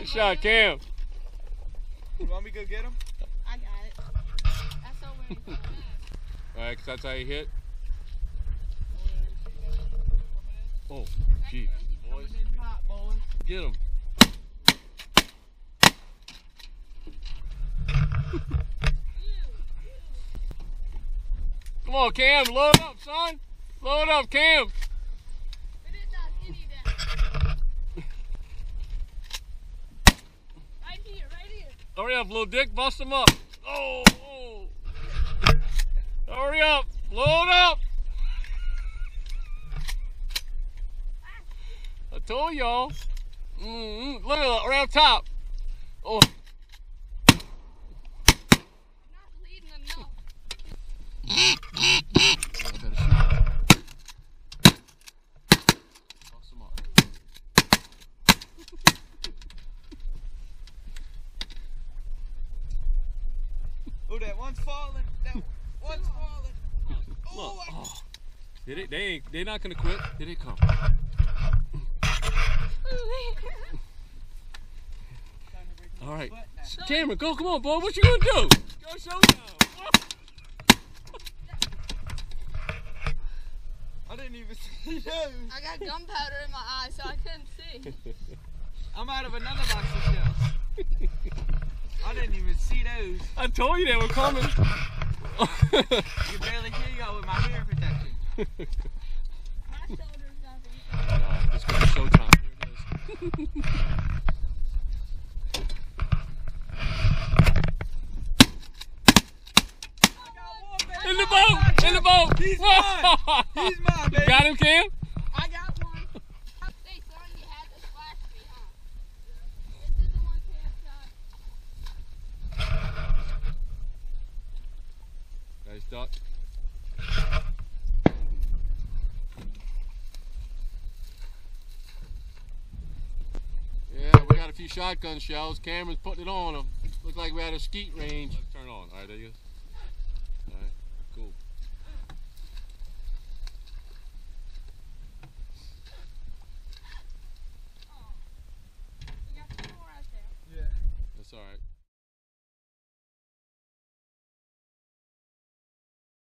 Good shot, Cam. You want me to go get him? I got it. That's so weird. Alright, 'cause that's how you hit. Oh, gee. Boys. Get him. Come on, Cam, load up, son. Load up, Cam. It is not any that. Right here, right here. Hurry up, little dick, bust him up. Oh, oh. Hurry up, load up. I told y'all. Look at that, around top. Oh. I'm not leading enough. I better shoot. Bust him up. Oh, that one's falling. That one's falling. Look. Oh. They're not gonna quit. Here they come. All right, Cameron, go, come on, boy. What you gonna do? Go showdown. I didn't even see those. I got gunpowder in my eye, so I couldn't see. I'm out of another box of shells. I didn't even see those. I told you they were coming. You barely hear y'all with my hair protection. My shoulder's nothing. It's gonna be showtime. Here it is. In the boat! In the boat! He's mine! He's mine, baby! Got him, Cam? I got one. Hey, son, you had to flash me, huh? This is the one Cam shot. Nice duck. Yeah, we got a few shotgun shells. Cameron's putting it on them. Looked like we had a skeet range. Let's turn on. All right, there you go.